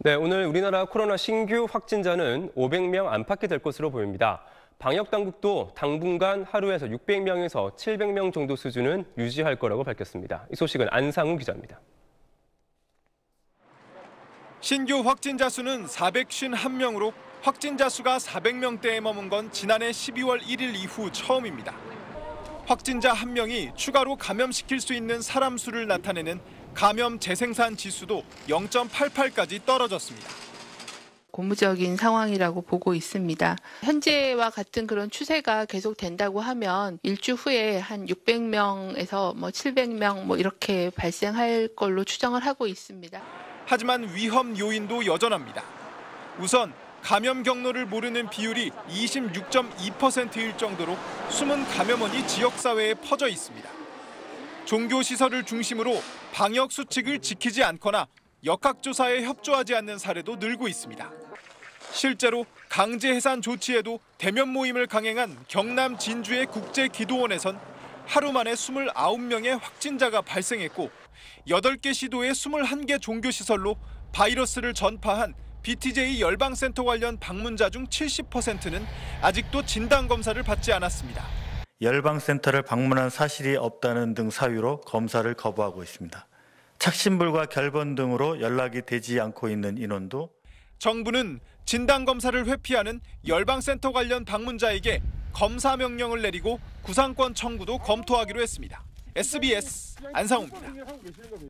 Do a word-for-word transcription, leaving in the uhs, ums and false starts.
네, 오늘 우리나라 코로나 신규 확진자는 오백 명 안팎이 될 것으로 보입니다. 방역 당국도 당분간 하루에서 육백 명에서 칠백 명 정도 수준은 유지할 거라고 밝혔습니다. 이 소식은 안상우 기자입니다. 신규 확진자 수는 사백오십일 명으로 확진자 수가 사백 명대에 머문 건 지난해 십이월 일일 이후 처음입니다. 확진자 한 명이 추가로 감염시킬 수 있는 사람 수를 나타내는 감염 재생산 지수도 영 점 팔팔까지 떨어졌습니다. 고무적인 상황이라고 보고 있습니다. 현재와 같은 그런 추세가 계속된다고 하면 일주 후에 한 육백 명에서 뭐 칠백 명 뭐 이렇게 발생할 걸로 추정을 하고 있습니다. 하지만 위험 요인도 여전합니다. 우선 감염 경로를 모르는 비율이 이십육 점 이 퍼센트일 정도로 숨은 감염원이 지역사회에 퍼져 있습니다. 종교시설을 중심으로 방역 수칙을 지키지 않거나 역학조사에 협조하지 않는 사례도 늘고 있습니다. 실제로 강제 해산 조치에도 대면 모임을 강행한 경남 진주의 국제기도원에선 하루 만에 이십구 명의 확진자가 발생했고 여덟 개 시도의 이십일 개 종교시설로 바이러스를 전파한 비티제이 열방센터 관련 방문자 중 칠십 퍼센트는 아직도 진단검사를 받지 않았습니다. 열방센터를 방문한 사실이 없다는 등 사유로 검사를 거부하고 있습니다. 착신불과 결번 등으로 연락이 되지 않고 있는 인원도 정부는 진단검사를 회피하는 열방센터 관련 방문자에게 검사 명령을 내리고 구상권 청구도 검토하기로 했습니다. 에스비에스 안상우입니다.